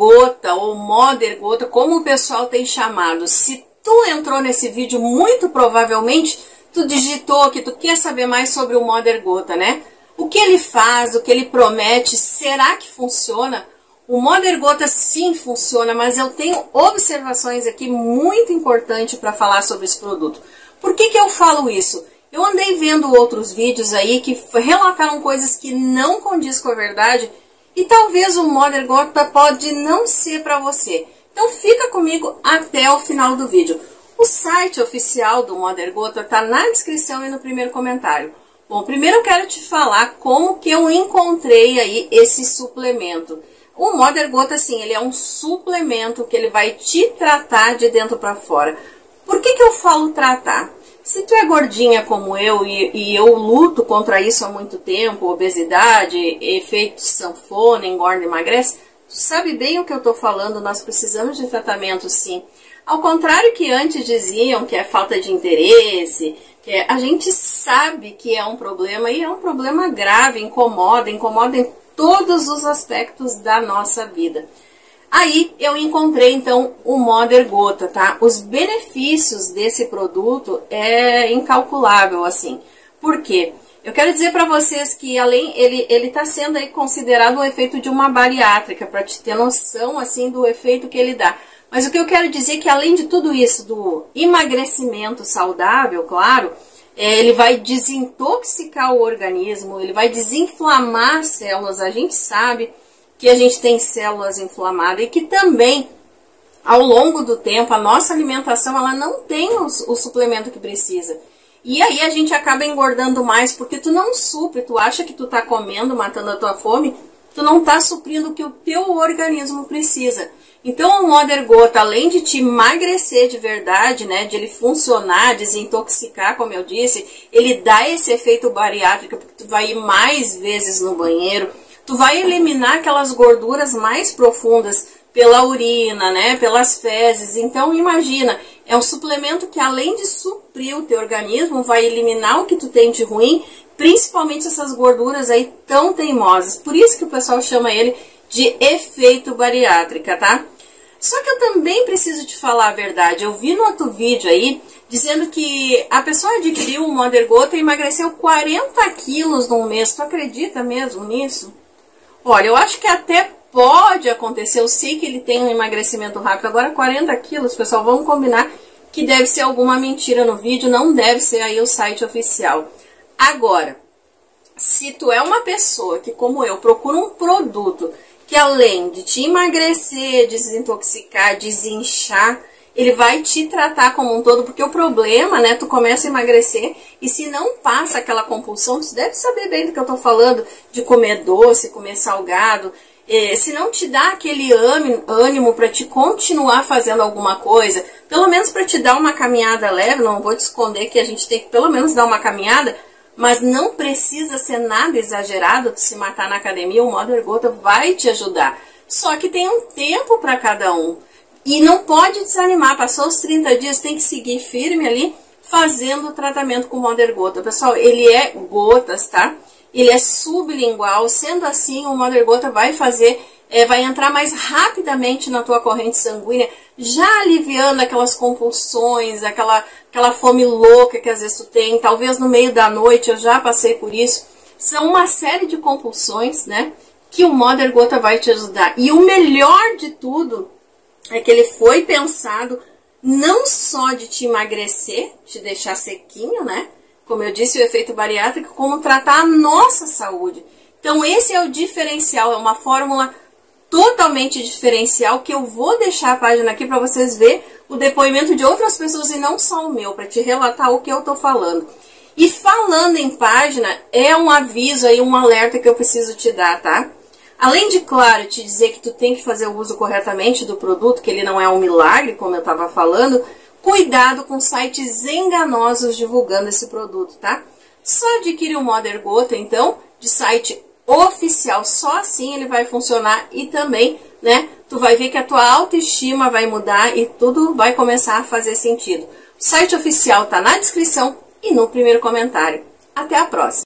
Gota ou Mother Gota, como o pessoal tem chamado. Se tu entrou nesse vídeo, muito provavelmente tu digitou que tu quer saber mais sobre o Mother Gota, né? O que ele faz, o que ele promete, será que funciona? O Mother Gota sim funciona, mas eu tenho observações aqui muito importantes para falar sobre esse produto. Por que eu falo isso? Eu andei vendo outros vídeos aí que relataram coisas que não condiz com a verdade e talvez o Mother Gota pode não ser para você. Então fica comigo até o final do vídeo. O site oficial do Mother Gota está na descrição e no primeiro comentário. Bom, primeiro eu quero te falar como que eu encontrei aí esse suplemento. O Mother Gota, sim, ele é um suplemento que ele vai te tratar de dentro para fora. Por que eu falo tratar? Se tu é gordinha como eu e eu luto contra isso há muito tempo, obesidade, efeito sanfona, engorda e emagrece, tu sabe bem o que eu estou falando, nós precisamos de tratamento sim. Ao contrário que antes diziam que é falta de interesse, a gente sabe que é um problema e é um problema grave, incomoda em todos os aspectos da nossa vida. Aí eu encontrei então o Mother Gota, tá? Os benefícios desse produto é incalculável, assim. Por quê? Eu quero dizer para vocês que além ele está sendo aí considerado um efeito de uma bariátrica, para te ter noção assim do efeito que ele dá. Mas o que eu quero dizer é que além de tudo isso, do emagrecimento saudável, claro, ele vai desintoxicar o organismo, ele vai desinflamar as células. A gente sabe que a gente tem células inflamadas e que também, ao longo do tempo, a nossa alimentação ela não tem o suplemento que precisa. E aí a gente acaba engordando mais porque tu não supre, tu acha que tu tá comendo, matando a tua fome, tu não tá suprindo o que o teu organismo precisa. Então o Mother Gota, além de te emagrecer de verdade, né, de ele funcionar, desintoxicar, como eu disse, ele dá esse efeito bariátrico, porque tu vai ir mais vezes no banheiro, tu vai eliminar aquelas gorduras mais profundas pela urina, né, pelas fezes. Então imagina, é um suplemento que além de suprir o teu organismo, vai eliminar o que tu tem de ruim, principalmente essas gorduras aí tão teimosas. Por isso que o pessoal chama ele de efeito bariátrica, tá? Só que eu também preciso te falar a verdade. Eu vi no outro vídeo aí, dizendo que a pessoa adquiriu o Mother Gota e emagreceu 40 quilos num mês. Tu acredita mesmo nisso? Olha, eu acho que até pode acontecer. Eu sei que ele tem um emagrecimento rápido. Agora 40 quilos, pessoal, vamos combinar que deve ser alguma mentira no vídeo. Não deve ser aí o site oficial. Agora, se tu é uma pessoa que, como eu, procura um produto que além de te emagrecer, desintoxicar, desinchar, ele vai te tratar como um todo, porque o problema, né, tu começa a emagrecer e se não passa aquela compulsão, tu deve saber bem do que eu tô falando, de comer doce, comer salgado, se não te dá aquele ânimo para te continuar fazendo alguma coisa, pelo menos para te dar uma caminhada leve, não vou te esconder que a gente tem que pelo menos dar uma caminhada, mas não precisa ser nada exagerado, se matar na academia, o Mother Gota vai te ajudar. Só que tem um tempo para cada um. E não pode desanimar, passou os 30 dias, tem que seguir firme ali, fazendo o tratamento com o Mother Gota. Pessoal, ele é gotas, tá? Ele é sublingual, sendo assim, o Mother Gota vai fazer, vai entrar mais rapidamente na tua corrente sanguínea, já aliviando aquelas compulsões, aquela fome louca que às vezes tu tem, talvez no meio da noite, eu já passei por isso. São uma série de compulsões, né, que o Mother Gota vai te ajudar. E o melhor de tudo é que ele foi pensado não só de te emagrecer, te deixar sequinho, né, como eu disse, o efeito bariátrico, como tratar a nossa saúde. Então esse é o diferencial, é uma fórmula totalmente diferencial, que eu vou deixar a página aqui para vocês verem o depoimento de outras pessoas e não só o meu, para te relatar o que eu tô falando. E falando em página, é um aviso aí, um alerta que eu preciso te dar, tá? Além de, claro, te dizer que tu tem que fazer o uso corretamente do produto, que ele não é um milagre, como eu estava falando, cuidado com sites enganosos divulgando esse produto, tá? Só adquire o Mother Gota, então, de site oficial, só assim ele vai funcionar e também, né, tu vai ver que a tua autoestima vai mudar e tudo vai começar a fazer sentido. O site oficial tá na descrição e no primeiro comentário. Até a próxima!